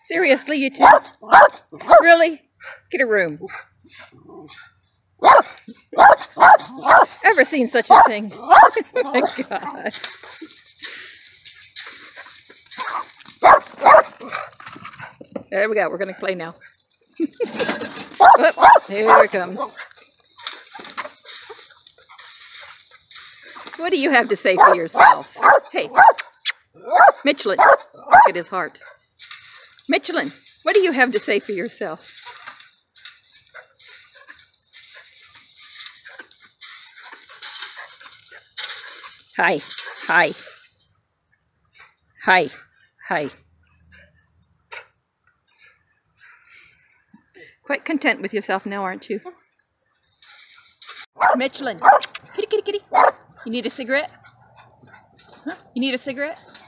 Seriously, you two? Really? Get a room. Ever seen such a thing? Oh my God. There we go. We're going to play now. Oh, here it comes. What do you have to say for yourself? Hey, Michelin, look at his heart. Michelin, what do you have to say for yourself? Hi, hi, hi, hi. Quite content with yourself now, aren't you? Michelin, kitty, kitty, kitty. You need a cigarette? Huh? You need a cigarette?